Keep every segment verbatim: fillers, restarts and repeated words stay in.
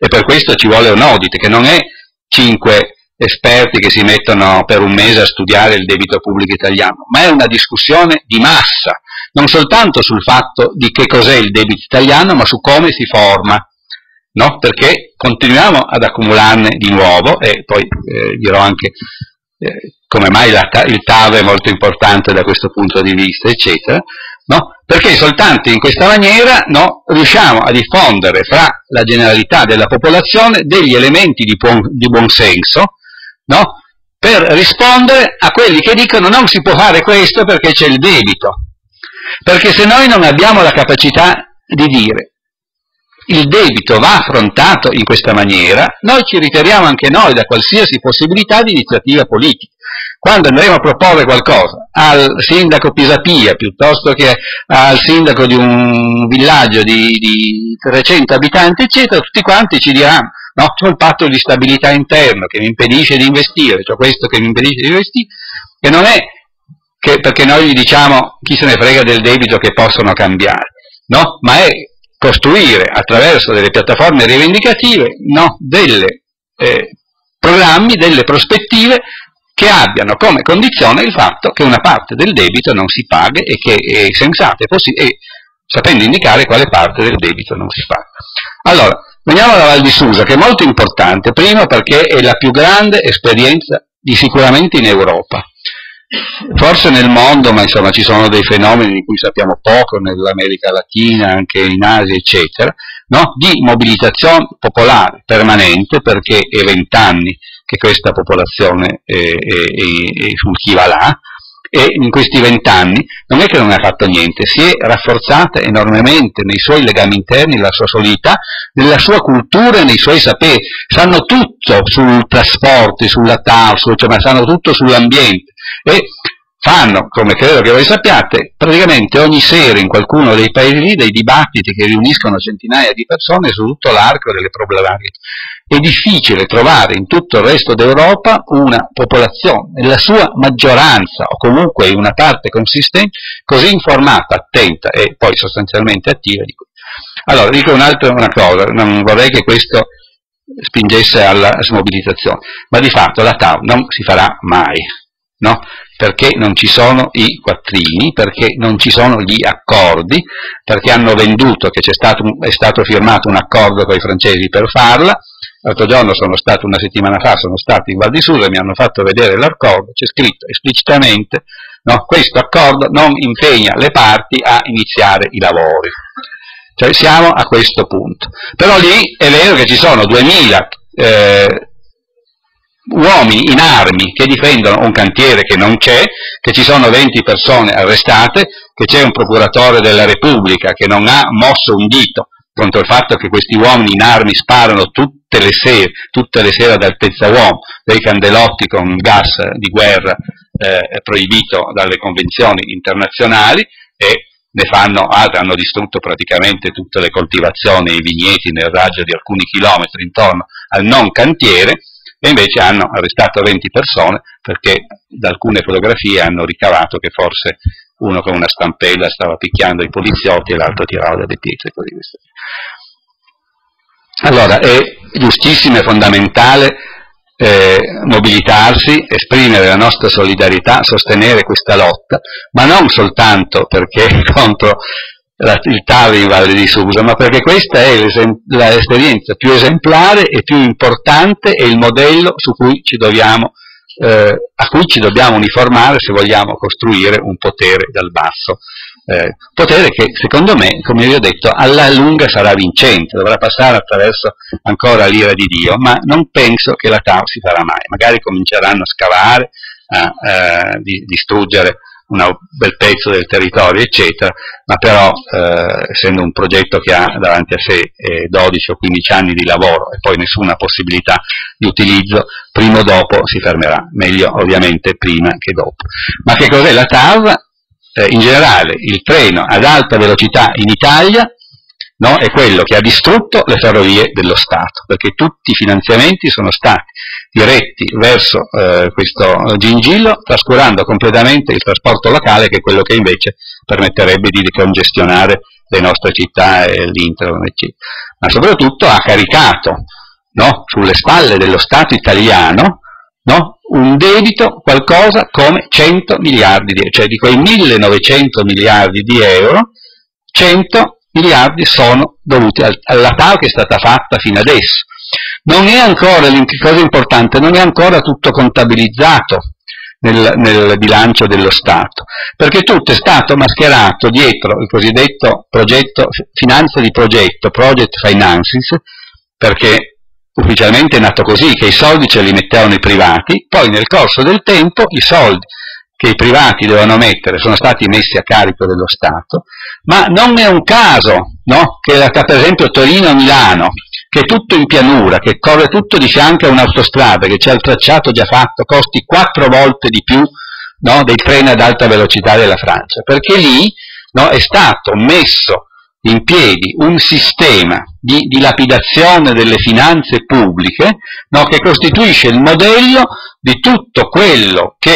e per questo ci vuole un audit, che non è cinque esperti che si mettono per un mese a studiare il debito pubblico italiano, ma è una discussione di massa, non soltanto sul fatto di che cos'è il debito italiano, ma su come si forma, no? Perché continuiamo ad accumularne di nuovo, e poi eh, dirò anche eh, come mai la, il T A V è molto importante da questo punto di vista, eccetera, no? Perché soltanto in questa maniera, no, riusciamo a diffondere fra la generalità della popolazione degli elementi di buon, di buon senso, no? Per rispondere a quelli che dicono non si può fare questo perché c'è il debito. Perché se noi non abbiamo la capacità di dire il debito va affrontato in questa maniera, noi ci ritiriamo anche noi da qualsiasi possibilità di iniziativa politica. Quando andremo a proporre qualcosa al sindaco Pisapia piuttosto che al sindaco di un villaggio di, di trecento abitanti, eccetera, tutti quanti ci diranno: no, c'ho il patto di stabilità interno che mi impedisce di investire, c'ho questo che mi impedisce di investire, e non è che perché noi gli diciamo chi se ne frega del debito che possono cambiare, no? Ma è costruire attraverso delle piattaforme rivendicative, no, delle eh, programmi, delle prospettive che abbiano come condizione il fatto che una parte del debito non si paghi e che è sensato e, e sapendo indicare quale parte del debito non si paga. Allora, veniamo alla Val di Susa, che è molto importante, primo perché è la più grande esperienza di sicuramente in Europa, forse nel mondo, ma insomma ci sono dei fenomeni di cui sappiamo poco nell'America Latina, anche in Asia, eccetera, no? Di mobilitazione popolare permanente, perché è vent'anni che questa popolazione è, è, è, è sul chi va là, e in questi vent'anni non è che non ha fatto niente, si è rafforzata enormemente nei suoi legami interni, la sua solidità, nella sua cultura e nei suoi saperi, sanno tutto sul trasporto, sulla T A V, cioè, ma sanno tutto sull'ambiente, e fanno, come credo che voi sappiate, praticamente ogni sera in qualcuno dei paesi lì dei dibattiti che riuniscono centinaia di persone su tutto l'arco delle problematiche. È difficile trovare in tutto il resto d'Europa una popolazione, nella sua maggioranza, o comunque in una parte consistente, così informata, attenta e poi sostanzialmente attiva di questo. Allora, dico un'altra una cosa, non vorrei che questo spingesse alla smobilitazione, ma di fatto la T A V non si farà mai, no? Perché non ci sono i quattrini, perché non ci sono gli accordi, perché hanno venduto che c'è stato, è stato firmato un accordo con i francesi per farla. L'altro giorno sono stato, una settimana fa, sono stato in Val di Susa e mi hanno fatto vedere l'accordo, c'è scritto esplicitamente, no, questo accordo non impegna le parti a iniziare i lavori. Cioè siamo a questo punto. Però lì è vero che ci sono duemila eh, uomini in armi che difendono un cantiere che non c'è, che ci sono venti persone arrestate, che c'è un procuratore della Repubblica che non ha mosso un dito contro il fatto che questi uomini in armi sparano tutte le sere, tutte le sere ad altezza uomo, dei candelotti con gas di guerra eh, proibito dalle convenzioni internazionali, e ne fanno altre, hanno distrutto praticamente tutte le coltivazioni e i vigneti nel raggio di alcuni chilometri intorno al non cantiere, e invece hanno arrestato venti persone perché da alcune fotografie hanno ricavato che forse uno con una stampella stava picchiando i poliziotti e l'altro tirava delle pietre. Così. Allora è giustissimo e fondamentale eh, mobilitarsi, esprimere la nostra solidarietà, sostenere questa lotta, ma non soltanto perché è contro la, il T A V in Valle di Susa, ma perché questa è l'esperienza più esemplare e più importante e il modello su cui ci dobbiamo Eh, a cui ci dobbiamo uniformare se vogliamo costruire un potere dal basso, eh, potere che secondo me, come vi ho detto, alla lunga sarà vincente, dovrà passare attraverso ancora l'ira di Dio, ma non penso che la T A V si farà mai. Magari cominceranno a scavare, a, a di, distruggere un bel pezzo del territorio, eccetera, ma però eh, essendo un progetto che ha davanti a sé eh, dodici o quindici anni di lavoro e poi nessuna possibilità di utilizzo, prima o dopo si fermerà, meglio ovviamente prima che dopo. Ma che cos'è la T A V? Eh, in generale il treno ad alta velocità in Italia, no, è quello che ha distrutto le ferrovie dello Stato, perché tutti i finanziamenti sono stati diretti verso eh, questo gingillo, trascurando completamente il trasporto locale, che è quello che invece permetterebbe di decongestionare le nostre città e l'Internet, eccetera. ma soprattutto ha caricato, no, sulle spalle dello Stato italiano, no, un debito qualcosa come cento miliardi di euro, cioè di quei millenovecento miliardi di euro, cento miliardi sono dovuti alla T A V che è stata fatta fino adesso. Non è ancora, cosa importante, non è ancora tutto contabilizzato nel, nel bilancio dello Stato, perché tutto è stato mascherato dietro il cosiddetto progetto, finanza di progetto, project finances, perché ufficialmente è nato così, che i soldi ce li mettevano i privati, poi nel corso del tempo i soldi che i privati dovevano mettere sono stati messi a carico dello Stato, ma non è un caso, no, che la, per esempio Torino-Milano, che è tutto in pianura, che corre tutto di fianco a un'autostrada, che c'è il tracciato già fatto, costi quattro volte di più, no, dei treni ad alta velocità della Francia, perché lì, no, è stato messo in piedi un sistema di dilapidazione delle finanze pubbliche, no, che costituisce il modello di tutto quello che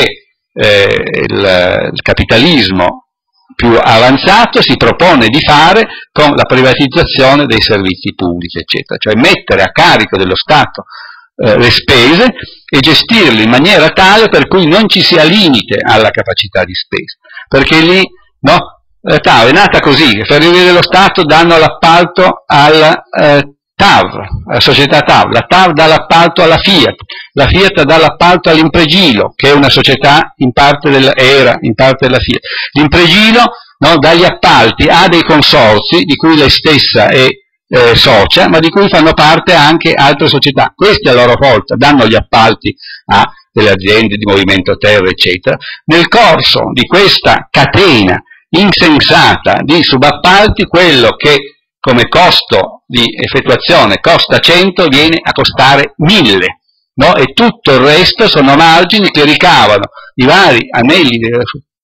eh, il, il capitalismo più avanzato si propone di fare con la privatizzazione dei servizi pubblici, eccetera, cioè mettere a carico dello Stato eh, le spese e gestirle in maniera tale per cui non ci sia limite alla capacità di spesa, perché lì, no, la T A V è nata così, le Ferrovie dello Stato danno l'appalto alla eh, T A V, alla società T A V, la T A V dà l'appalto alla Fiat, la Fiat dà l'appalto all'Impregilo, che è una società in parte della, era in parte della Fiat. L'Impregilo, no, dà gli appalti a dei consorzi di cui lei stessa è eh, socia, ma di cui fanno parte anche altre società. Queste a loro volta danno gli appalti a delle aziende di Movimento Terra, eccetera. Nel corso di questa catena insensata di subappalti, quello che come costo di effettuazione costa cento viene a costare mille, no? E tutto il resto sono margini che ricavano i vari anelli del,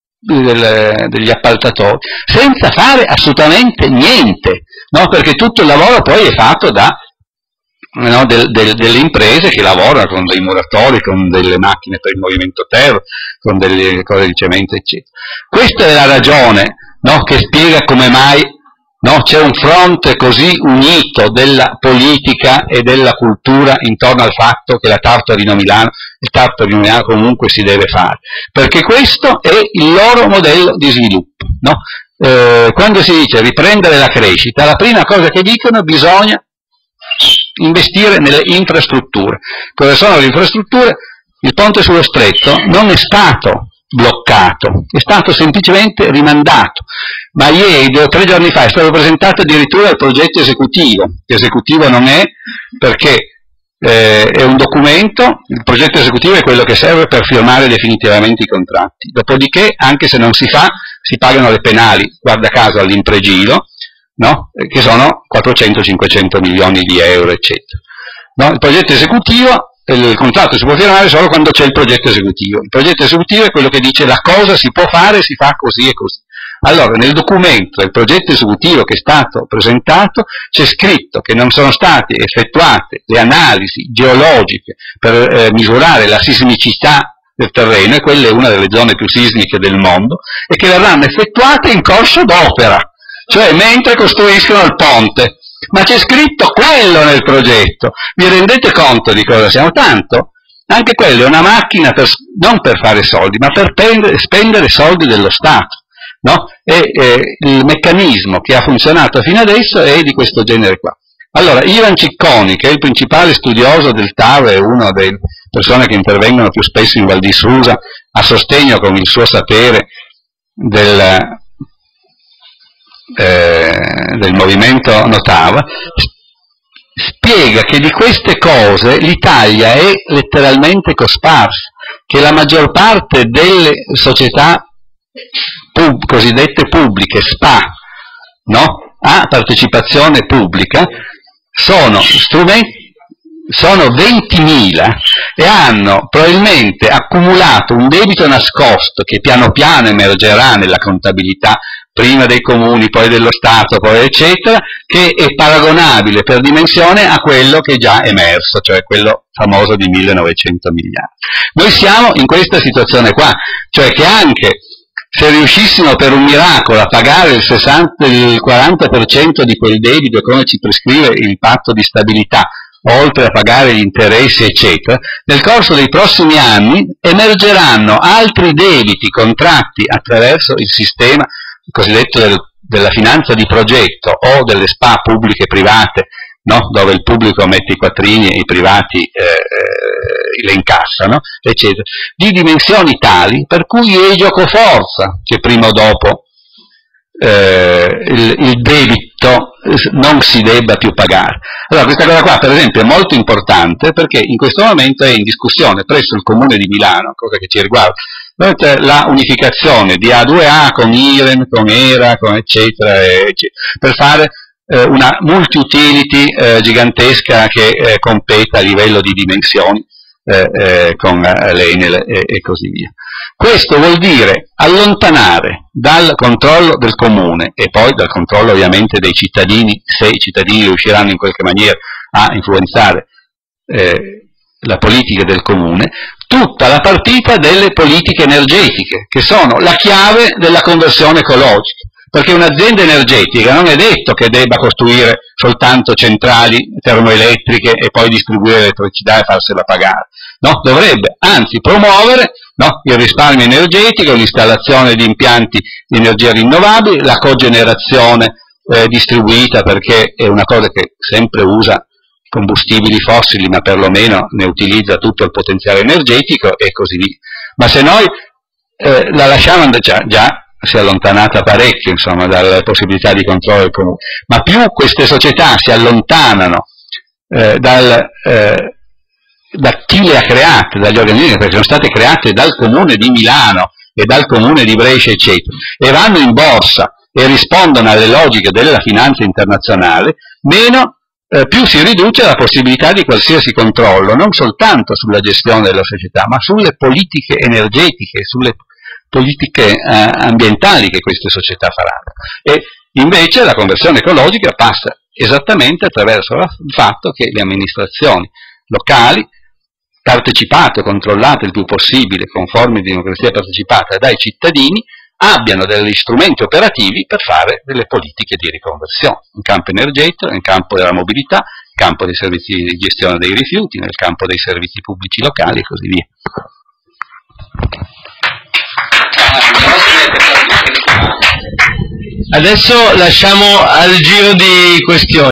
del, degli appaltatori senza fare assolutamente niente, no? Perché tutto il lavoro poi è fatto da, no, del, del, delle imprese che lavorano con dei muratori, con delle macchine per il movimento terra, con delle cose di cemento, eccetera. Questa è la ragione, no, che spiega come mai, no, c'è un fronte così unito della politica e della cultura intorno al fatto che la T A V Torino-Milano, il T A V Torino-Milano comunque si deve fare, perché questo è il loro modello di sviluppo, no? Eh, quando si dice riprendere la crescita, la prima cosa che dicono bisogna investire nelle infrastrutture. Cosa sono le infrastrutture? Il ponte sullo stretto non è stato bloccato, è stato semplicemente rimandato, ma ieri, due o tre giorni fa, è stato presentato addirittura il progetto esecutivo, che esecutivo non è perché eh, è un documento, il progetto esecutivo è quello che serve per firmare definitivamente i contratti, dopodiché anche se non si fa, si pagano le penali, guarda caso all'Impregilo, no? Che sono quattrocento cinquecento milioni di euro, eccetera. No? Il progetto esecutivo, il contratto si può firmare solo quando c'è il progetto esecutivo. Il progetto esecutivo è quello che dice la cosa si può fare, si fa così e così. Allora, nel documento del progetto esecutivo che è stato presentato c'è scritto che non sono state effettuate le analisi geologiche per eh, misurare la sismicità del terreno, e quella è una delle zone più sismiche del mondo, e che verranno effettuate in corso d'opera, cioè mentre costruiscono il ponte. Ma c'è scritto quello nel progetto. Vi rendete conto di cosa siamo? Tanto, anche quello è una macchina per, non per fare soldi, ma per pendere, spendere soldi dello Stato, no? E eh, il meccanismo che ha funzionato fino adesso è di questo genere qua. Allora, Ivan Cicconi, che è il principale studioso del T A V, è una delle persone che intervengono più spesso in Val di Susa a sostegno con il suo sapere del... Eh, del movimento Notava, spiega che di queste cose l'Italia è letteralmente cosparsa, che la maggior parte delle società pub, cosiddette pubbliche, S P A, no, a partecipazione pubblica, sono strumenti, sono ventimila e hanno probabilmente accumulato un debito nascosto che piano piano emergerà nella contabilità prima dei comuni, poi dello Stato, poi eccetera, che è paragonabile per dimensione a quello che è già emerso, cioè quello famoso di millenovecento miliardi. Noi siamo in questa situazione qua, cioè che anche se riuscissimo per un miracolo a pagare il, sessanta, il quaranta per cento di quel debito come ci prescrive il patto di stabilità, oltre a pagare gli interessi eccetera, nel corso dei prossimi anni emergeranno altri debiti contratti attraverso il sistema cosiddetto del, della finanza di progetto o delle S P A pubbliche e private, no? Dove il pubblico mette i quattrini e i privati eh, eh, le incassano, eccetera, di dimensioni tali per cui è giocoforza che prima o dopo eh, il, il debito non si debba più pagare. Allora questa cosa qua per esempio è molto importante perché in questo momento è in discussione presso il Comune di Milano, cosa che ci riguarda, la unificazione di A due A con I R E M, con E R A, con eccetera, eccetera, per fare eh, una multi-utility eh, gigantesca che eh, competa a livello di dimensioni eh, eh, con l'Enel e, e così via. Questo vuol dire allontanare dal controllo del comune e poi dal controllo ovviamente dei cittadini, se i cittadini riusciranno in qualche maniera a influenzare eh, la politica del comune, tutta la partita delle politiche energetiche, che sono la chiave della conversione ecologica, perché un'azienda energetica non è detto che debba costruire soltanto centrali termoelettriche e poi distribuire l'elettricità e farsela pagare, no? Dovrebbe anzi promuovere, no, il risparmio energetico, l'installazione di impianti di energia rinnovabile, la cogenerazione eh, distribuita, perché è una cosa che sempre usa combustibili fossili, ma perlomeno ne utilizza tutto il potenziale energetico e così via. Ma se noi eh, la lasciamo andare, già, già si è allontanata parecchio, insomma, dalle possibilità di controllo del comune, ma più queste società si allontanano eh, dal, eh, da chi le ha create, dagli organismi, perché sono state create dal Comune di Milano e dal Comune di Brescia, eccetera, e vanno in borsa e rispondono alle logiche della finanza internazionale, meno Eh, più si riduce la possibilità di qualsiasi controllo, non soltanto sulla gestione della società, ma sulle politiche energetiche, sulle politiche eh, ambientali che queste società faranno. E invece la conversione ecologica passa esattamente attraverso il fatto che le amministrazioni locali, partecipate o controllate il più possibile con forme di democrazia partecipata dai cittadini, abbiano degli strumenti operativi per fare delle politiche di riconversione, in campo energetico, nel campo della mobilità, nel campo dei servizi di gestione dei rifiuti, nel campo dei servizi pubblici locali e così via. Adesso lasciamo al giro di questioni.